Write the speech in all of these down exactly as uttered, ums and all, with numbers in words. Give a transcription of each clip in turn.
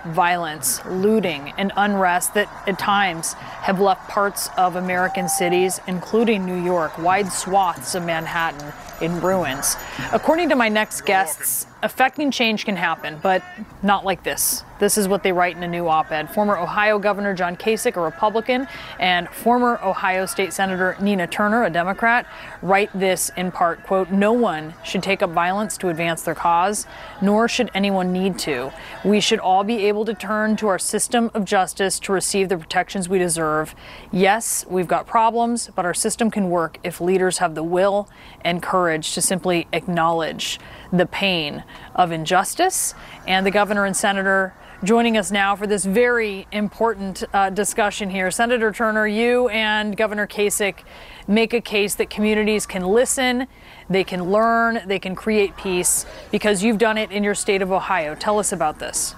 violence, looting, and unrest that at times have left parts of American cities, including New York, wide swaths of Manhattan, in ruins. According to my next guests, affecting change can happen, but not like this. This is what they write in a new op-ed. Former Ohio Governor John Kasich, a Republican, and former Ohio State Senator Nina Turner, a Democrat, write this in part, quote, "No one should take up violence to advance their cause, nor should anyone need to. We should all be able to turn to our system of justice to receive the protections we deserve. Yes, we've got problems, but our system can work if leaders have the will and courage to simply acknowledge the pain of injustice." And the governor and senator joining us now for this very important uh, discussion here. Senator Turner, you and Governor Kasich make a case that communities can listen, they can learn, they can create peace, because you've done it in your state of Ohio. Tell us about this.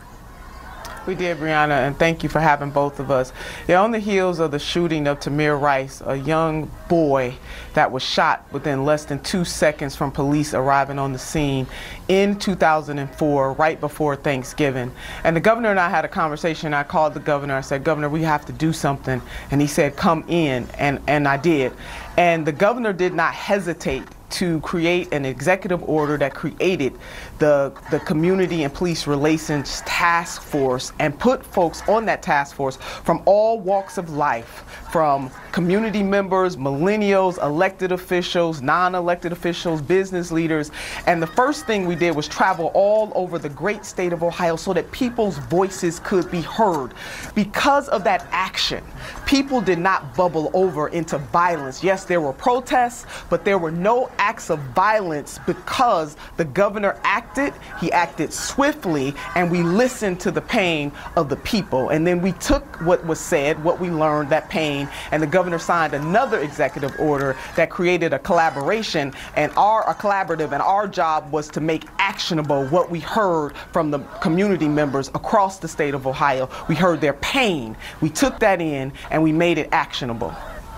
We did, Brianna, and thank you for having both of us. Yeah, on the heels of the shooting of Tamir Rice, a young boy that was shot within less than two seconds from police arriving on the scene in two thousand four, right before Thanksgiving. And the governor and I had a conversation. I called the governor. I said, "Governor, we have to do something." And he said, "Come in," and, and I did. And the governor did not hesitate to create an executive order that created the, the Community and Police Relations Task Force and put folks on that task force from all walks of life, from community members, millennials, elected officials, non-elected officials, business leaders. And the first thing we did was travel all over the great state of Ohio so that people's voices could be heard. Because of that action, people did not bubble over into violence. Yes, there were protests, but there were no acts of violence because the governor acted, he acted swiftly, and we listened to the pain of the people. And then we took what was said, what we learned, that pain, and the governor signed another executive order that created a collaboration, and our a collaborative, and our job was to make actionable what we heard from the community members across the state of Ohio. We heard their pain, we took that in, and we made it actionable.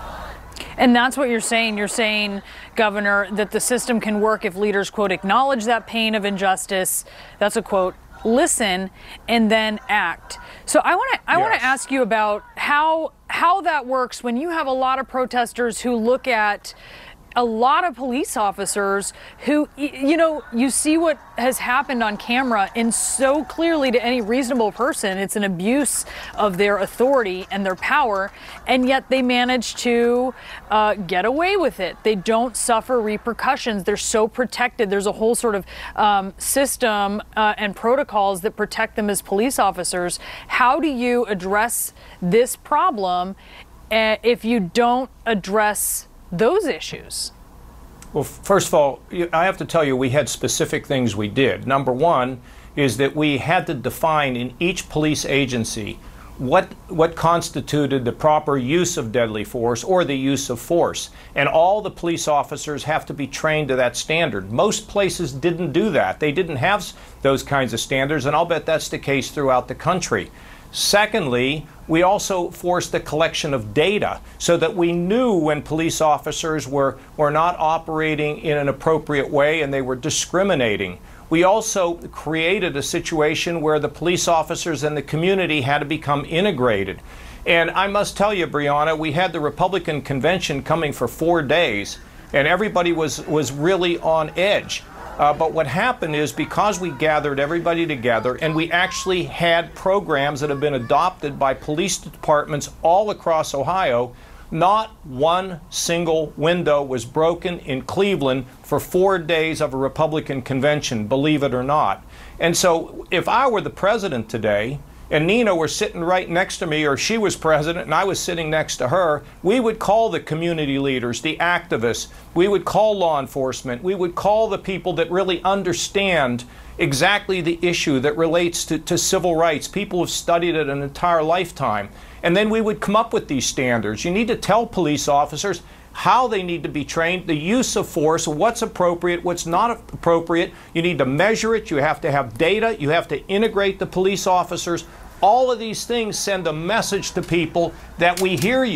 And that's what you're saying. You're saying, Governor, that the system can work if leaders, quote, acknowledge that pain of injustice. That's a quote. Listen and then act. So I want to I yes. want to ask you about how how that works when you have a lot of protesters who look at a lot of police officers who, you know, you see what has happened on camera, and so clearly to any reasonable person, it's an abuse of their authority and their power, and yet they manage to uh, get away with it. They don't suffer repercussions. They're so protected. There's a whole sort of um, system uh, and protocols that protect them as police officers. How do you address this problem uh, if you don't address those issues? Well, first of all, I have to tell you, we had specific things we did. Number one is that we had to define in each police agency what what constituted the proper use of deadly force or the use of force. And all the police officers have to be trained to that standard. Most places didn't do that. They didn't have those kinds of standards, and I'll bet that's the case throughout the country. Secondly, we also forced the collection of data so that we knew when police officers were, were not operating in an appropriate way and they were discriminating. We also created a situation where the police officers and the community had to become integrated. And I must tell you, Brianna, we had the Republican convention coming for four days, and everybody was, was really on edge. Uh, but what happened is, because we gathered everybody together and we actually had programs that have been adopted by police departments all across Ohio, not one single window was broken in Cleveland for four days of a Republican convention, believe it or not. And so if I were the president today, and Nina were sitting right next to me, or she was president and I was sitting next to her, we would call the community leaders, the activists, we would call law enforcement, we would call the people that really understand exactly the issue that relates to, to civil rights. People have studied it an entire lifetime. And then we would come up with these standards. You need to tell police officers how they need to be trained, the use of force, what's appropriate, what's not appropriate. You need to measure it. You have to have data. You have to integrate the police officers. All of these things send a message to people that we hear you.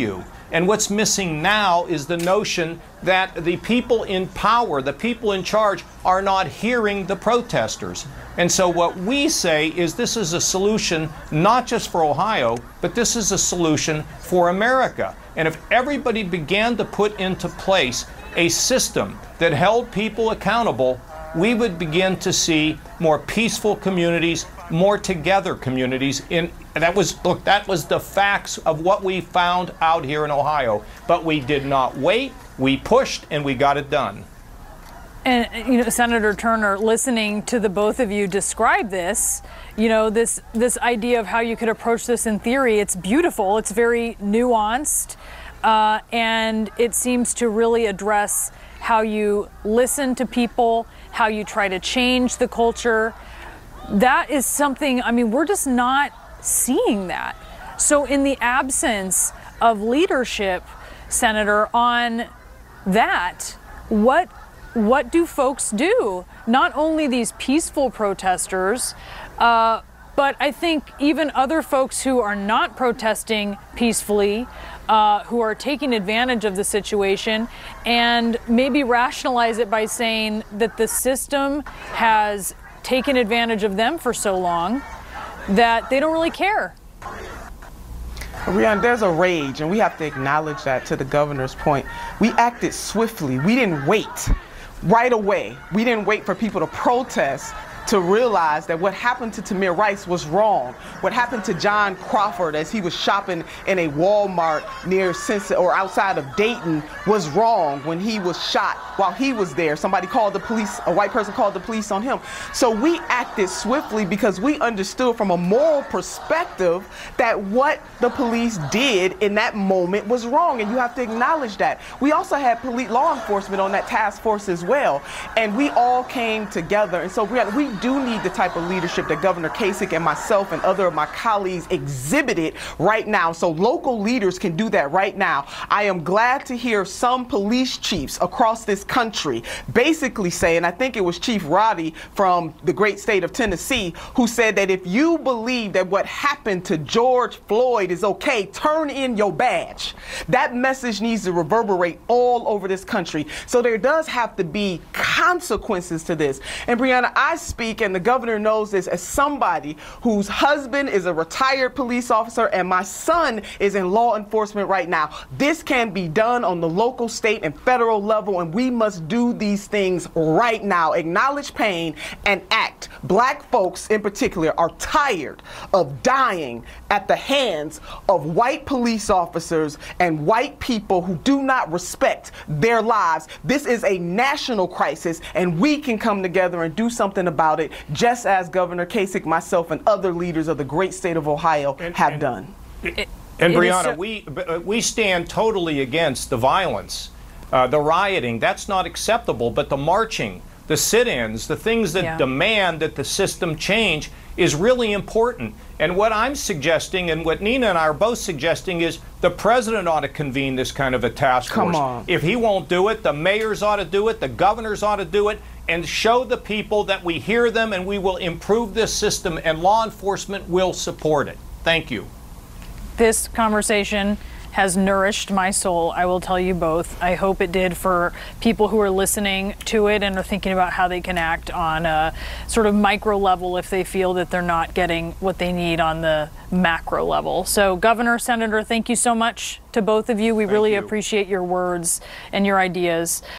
And what's missing now is the notion that the people in power, the people in charge, are not hearing the protesters. And so what we say is this is a solution not just for Ohio, but this is a solution for America. And if everybody began to put into place a system that held people accountable, we would begin to see more peaceful communities, more together communities. In that was look, that was the facts of what we found out here in Ohio. But we did not wait. We pushed, and we got it done. And, you know, Senator Turner, listening to the both of you describe this, you know, this this idea of how you could approach this in theory, it's beautiful. It's very nuanced, uh, and it seems to really address how you listen to people, how you try to change the culture. That is something, I mean, we're just not seeing that. So in the absence of leadership, Senator, on that, what what do folks do? Not only these peaceful protesters, uh, but I think even other folks who are not protesting peacefully, uh, who are taking advantage of the situation, and maybe rationalize it by saying that the system has taken advantage of them for so long that they don't really care. Rihanna, there's a rage, and we have to acknowledge that. To the governor's point, we acted swiftly. We didn't wait. Right away, we didn't wait for people to protest to realize that what happened to Tamir Rice was wrong. What happened to John Crawford as he was shopping in a Walmart near Cincinnati or outside of Dayton was wrong when he was shot while he was there. Somebody called the police, a white person called the police on him. So we acted swiftly because we understood from a moral perspective that what the police did in that moment was wrong, and you have to acknowledge that. We also had police, law enforcement on that task force as well, and we all came together. And so we, had, we do need the type of leadership that Governor Kasich and myself and other of my colleagues exhibited right now. So local leaders can do that right now. I am glad to hear some police chiefs across this country basically say, and I think it was Chief Roddy from the great state of Tennessee, who said that if you believe that what happened to George Floyd is okay, turn in your badge. That message needs to reverberate all over this country. So there does have to be consequences to this. And Brianna, I speak, and the governor knows this, as somebody whose husband is a retired police officer and my son is in law enforcement right now. This can be done on the local, state, and federal level, and we must do these things right now. Acknowledge pain and act. Black folks in particular are tired of dying at the hands of white police officers and white people who do not respect their lives. This is a national crisis, and we can come together and do something about it, just as Governor Kasich, myself, and other leaders of the great state of Ohio and, have and, done. It, and Brianna, so we we stand totally against the violence, uh, the rioting. That's not acceptable. But the marching, the sit-ins, the things that yeah. demand that the system change is really important. And what I'm suggesting, and what Nina and I are both suggesting, is the president ought to convene this kind of a task force. Come on. If he won't do it, the mayors ought to do it, the governors ought to do it, and show the people that we hear them and we will improve this system, and law enforcement will support it. Thank you. This conversation has nourished my soul, I will tell you both. I hope it did for people who are listening to it and are thinking about how they can act on a sort of micro level if they feel that they're not getting what they need on the macro level. So, Governor, Senator, thank you so much to both of you. We Thank really you. appreciate your words and your ideas.